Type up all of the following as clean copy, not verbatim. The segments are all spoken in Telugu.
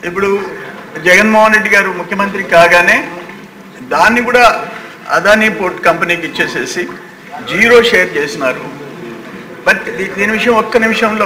ఇప్పుడు జగన్మోహన్ రెడ్డి గారు ముఖ్యమంత్రి కాగానే దాన్ని కూడా అదానీ పోర్ట్ కంపెనీకి ఇచ్చేసేసి జీరో షేర్ చేసినారు. బట్ దీని విషయం ఒక్క నిమిషంలో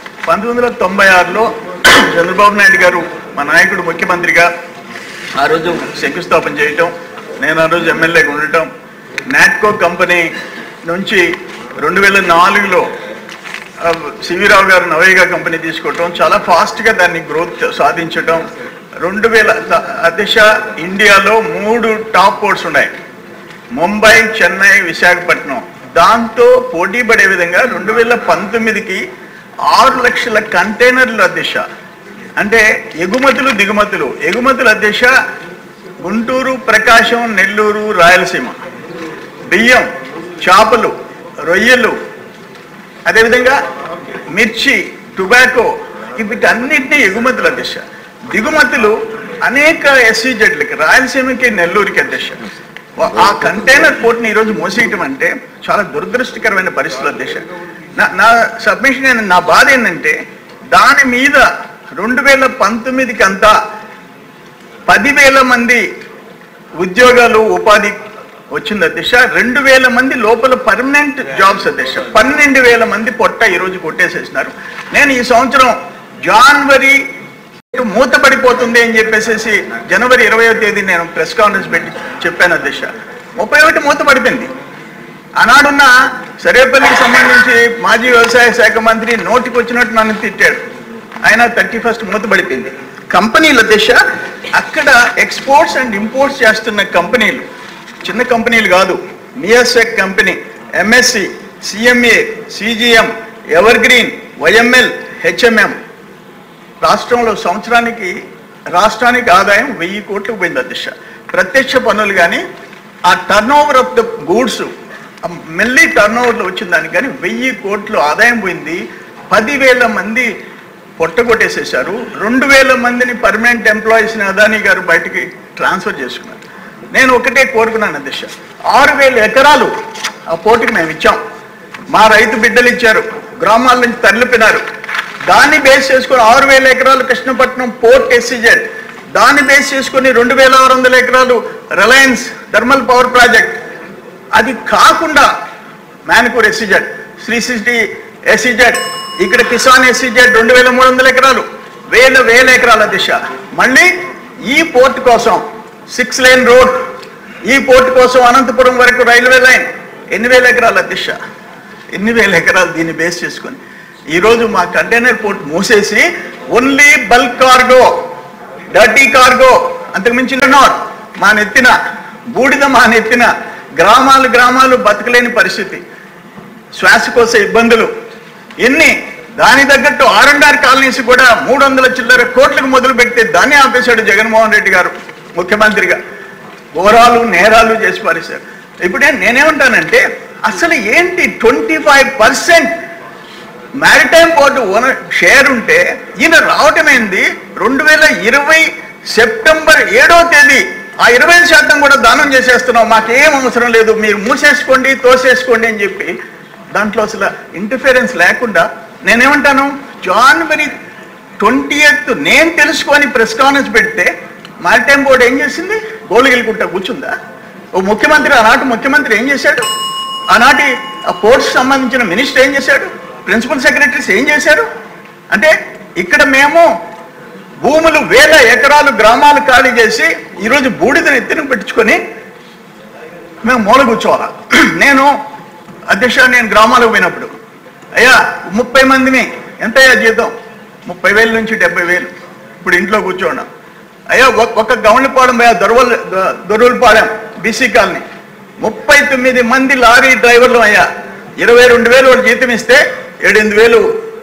1996లో చంద్రబాబు నాయుడు గారు మా నాయకుడు ముఖ్యమంత్రిగా ఆ రోజు శంకుస్థాపన చేయటం, నేను ఆ రోజు ఎమ్మెల్యేగా ఉండటం, నాట్కో కంపెనీ నుంచి 2004లో సివిరావు గారు నవేగా కంపెనీ తీసుకోవటం, చాలా ఫాస్ట్గా దాన్ని గ్రోత్ సాధించటం. 2000 దిశ ఇండియాలో 3 టాప్ పోర్ట్స్ ఉన్నాయి, ముంబై, చెన్నై, విశాఖపట్నం. దాంతో పోటీ పడే విధంగా 2019కి 6 లక్షల కంటైనర్ల దిశ, అంటే ఎగుమతులు దిగుమతులు. ఎగుమతుల దిశ గుంటూరు, ప్రకాశం, నెల్లూరు, రాయలసీమ. బియ్యం, చేపలు, రొయ్యలు, అదేవిధంగా మిర్చి, టొబాకో, వీటన్నిటినీ ఎగుమతుల దిశ. దిగుమతులు అనేక ఎస్సీజెడ్లకి, రాయలసీమకి, నెల్లూరుకి దిశ. ఆ కంటైనర్ పోర్ట్ని ఈరోజు మూసేయటం అంటే చాలా దురదృష్టకరమైన పరిస్థితుల దిశ. నా సబ్మిషన్, నా బాధ ఏంటంటే దాని మీద 2019కి అంతా 10,000 మంది ఉద్యోగాలు, ఉపాధి వచ్చింది దిశ. 2,000 మంది లోపల పర్మనెంట్ జాబ్స్ దిశ. 12,000 మంది పొట్ట ఈరోజు కొట్టేసేసినారు. నేను ఈ సంవత్సరం జనవరి మూతపడిపోతుంది అని చెప్పేసి జనవరి 20వ తేదీ నేను ప్రెస్ కాన్ఫరెన్స్ పెట్టి చెప్పాను దిశ. 31 మూతపడిపోయింది. ఆనాడున్న సరేపల్లికి సంబంధించి మాజీ వ్యవసాయ శాఖ మంత్రి నోటికి వచ్చినట్టు నన్ను తిట్టాడు. ఆయన 31 మూతపడిపోయింది. కంపెనీల దిశ అక్కడ ఎక్స్పోర్ట్స్ అండ్ ఇంపోర్ట్స్ చేస్తున్న కంపెనీలు, చిన్న కంపెనీలు కాదు, మియాసెక్ company, MSC, CMA, CGM, Evergreen, YML, HMM. రాష్ట్రంలో సంవత్సరానికి రాష్ట్రానికి ఆదాయం 1000 కోట్లకు పోయింది దిశ. ప్రత్యక్ష పన్నులు కానీ ఆ turnover of the goods మెల్లి టర్న్ ఓవర్లో వచ్చిన దానికి కానీ 1000 కోట్లు ఆదాయం పోయింది. 10,000 మంది పొట్టగొట్టేసేసారు. 2,000 మందిని పర్మనెంట్ ఎంప్లాయీస్ని అదానీ గారు బయటికి ట్రాన్స్ఫర్ చేసుకున్నారు. నేను ఒకటే కోరుకున్నాను దిశ, 6,000 ఎకరాలు ఆ పోర్టుకి మేము ఇచ్చాం. మా రైతు బిడ్డలు ఇచ్చారు, గ్రామాల నుంచి తరలిపినారు. దాన్ని బేస్ చేసుకొని 6,000 ఎకరాలు కృష్ణపట్నం పోర్ట్ ఎస్సీజెడ్, దాన్ని బేస్ చేసుకొని 2,600 ఎకరాలు రిలయన్స్ థర్మల్ పవర్ ప్రాజెక్ట్. అది కాకుండా Menakur SEZ, Sri city SEZ, ఇక్కడ కిసాన్ ఎస్సీజెడ్ 2,300 ఎకరాలు, వేల ఎకరాల దిశ. మళ్ళీ ఈ పోర్ట్ కోసం 6 లేన్ రోడ్, ఈ పోర్ట్ కోసం అనంతపురం వరకు రైల్వే లైన్, 8,000 ఎకరాల దిశ. 8,000 ఎకరాలు దీన్ని బేస్ చేసుకొని ఈరోజు మా కంటైనర్ పోర్ట్ మూసేసి only bulk cargo, dirty cargo, అంతకుమించిన మా నెత్తిన బూడిద, మా నెత్తిన గ్రామాలు బతకలేని పరిస్థితి, శ్వాసకోశ ఇబ్బందులు ఎన్ని. దాని తగ్గట్టు R&R కాలనీస్ కూడా 300 చిల్లర కోట్లకు మొదలు పెడితే దాన్ని ఆపేశాడు జగన్మోహన్ రెడ్డి గారు ముఖ్యమంత్రిగా. ఘోరాలు, నేరాలు చేసి పారేశారు. ఇప్పుడే నేనేమంటానంటే అసలు ఏంటి 25% మ్యారిటైమ్ పోర్టు ఓనర్ షేర్ ఉంటే ఈయన రావటమైంది 2020 సెప్టెంబర్ 7వ తేదీ. ఆ 25% కూడా దానం చేసేస్తున్నాం, మాకేం అవసరం లేదు, మీరు మూసేసుకోండి, తోసేసుకోండి అని చెప్పి దాంట్లో అసలు ఇంటర్ఫిరెన్స్ లేకుండా. నేనేమంటాను, జనవరి 20th నేను తెలుసుకొని ప్రెస్ కాన్ఫరెన్స్ పెడితే మ్యారిటైమ్ బోర్డు ఏం చేసింది? గోలుగిలుకుంటా కూర్చుందా? ఓ ముఖ్యమంత్రి, ఆనాటి ముఖ్యమంత్రి ఏం చేశాడు? ఆనాటి ఆ పోర్ట్స్ సంబంధించిన మినిస్టర్ ఏం చేశాడు? ప్రిన్సిపల్ సెక్రటరీస్ ఏం చేశారు? అంటే ఇక్కడ మేము భూములు 1000 ఎకరాలు గ్రామాలు ఖాళీ చేసి ఈరోజు బూడిదని ఎత్తున పెట్టించుకొని మేము మూల కూర్చోవాలా? నేను అధ్యక్ష, నేను గ్రామాలకు పోయినప్పుడు, అయ్యా 30 మందిని ఎంతయ్యా జీతం? 30,000 నుంచి 70,000. ఇప్పుడు ఇంట్లో కూర్చోన్నాం. అయ్యా ఒక గౌండ్లపాలెం, అయ్యా దొరువులపాలెం బీసీ కాలనీ 39 మంది లారీ డ్రైవర్లు, అయ్యా 22,000 వాడు జీతం ఇస్తే 7,000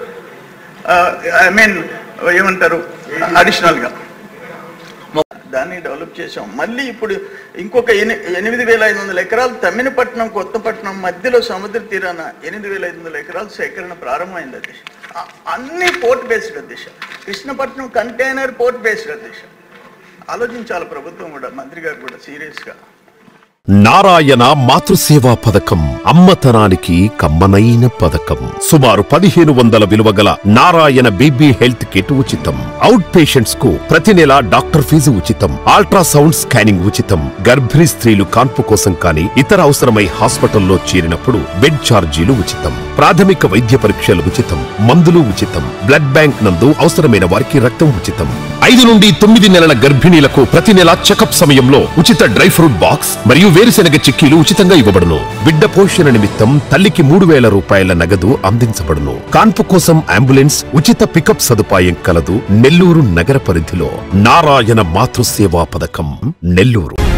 ఏమంటారు అడిషనల్గా దాన్ని డెవలప్ చేసాం. మళ్ళీ ఇప్పుడు ఇంకొక 8,500 ఎకరాలు తమ్మినపట్నం, కొత్తపట్నం మధ్యలో సముద్ర తీరాన 8,500 ఎకరాలు సేకరణ ప్రారంభమైంది దిశ. అన్ని పోర్ట్ బేస్డ్ దిశ. కృష్ణపట్నం కంటైనర్ పోర్ట్ బేస్డ్ దిశ. ఆలోచించాలి ప్రభుత్వం కూడా, మంత్రి గారు కూడా సీరియస్గా. నారాయణ మాతృసేవా పథకం అమ్మతనానికి కమ్మనైన పథకం. సుమారు 1500 విలువగల నారాయణ బేబీ హెల్త్ కిట్ ఉచితం. అవుట్ పేషెంట్స్ కు ప్రతి నెల డాక్టర్ ఫీజు ఉచితం. అల్ట్రాసౌండ్ స్కానింగ్ ఉచితం. గర్భిణీ స్త్రీలు కాన్పు కోసం కానీ ఇతర అవసరమై హాస్పిటల్లో చేరినప్పుడు బెడ్ ఛార్జీలు ఉచితం. ప్రాథమిక వైద్య పరీక్షలు ఉచితం. మందులు ఉచితం. బ్లడ్ బ్యాంక్ నందు అవసరమైన వారికి రక్తం ఉచితం. 5 నుండి 9 నెలల గర్భిణీలకు ప్రతి నెల చెకప్ సమయంలో ఉచిత డ్రై ఫ్రూట్ బాక్స్ మరియు వేరుశెనగ చిక్కీలు ఉచితంగా ఇవ్వబడును. బిడ్డ పోషణ నిమిత్తం తల్లికి 3000 రూపాయల నగదు అందించబడును. కాన్పు కోసం అంబులెన్స్ ఉచిత పికప్ సదుపాయం కలదు. నెల్లూరు నగర పరిధిలో నారాయణ మాతృసేవా పథకం, నెల్లూరు.